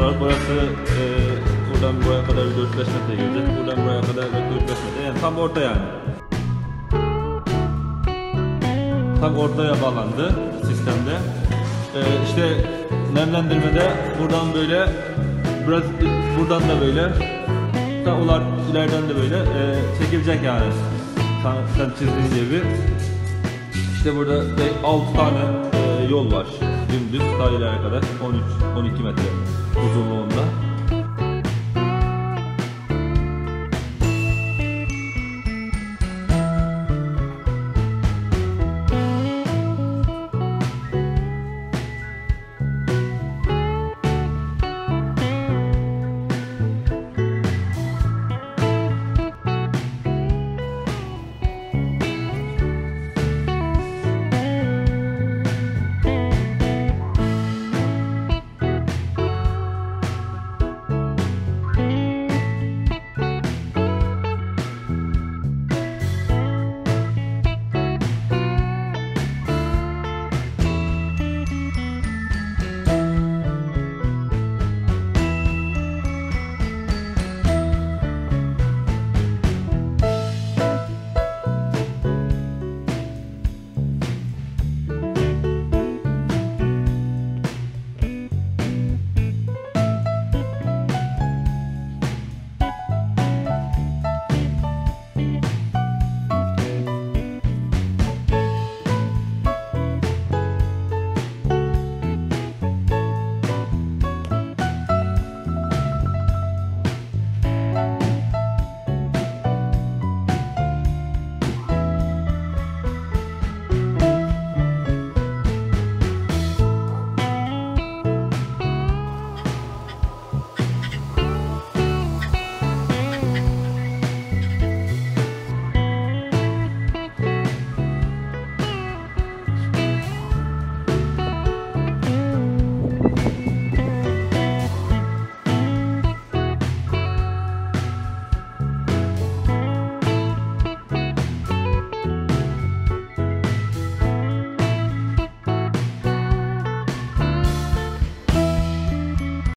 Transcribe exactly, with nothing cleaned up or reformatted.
olarak burası e, buradan buraya kadar dört beş metre gelecek. Buradan buraya kadar dört beş metre. Yani tam orta yani. Tam ortaya bağlandı sistemde. E, işte nemlendirmede buradan böyle biraz buradan da böyle ta ular ileriden de böyle e, çekilecek yani. Sen, sen çizdiğin gibi. İşte burada altı tane e, yol var. Dümdüz ta ilerine kadar on üç on iki metre uzunluğunda.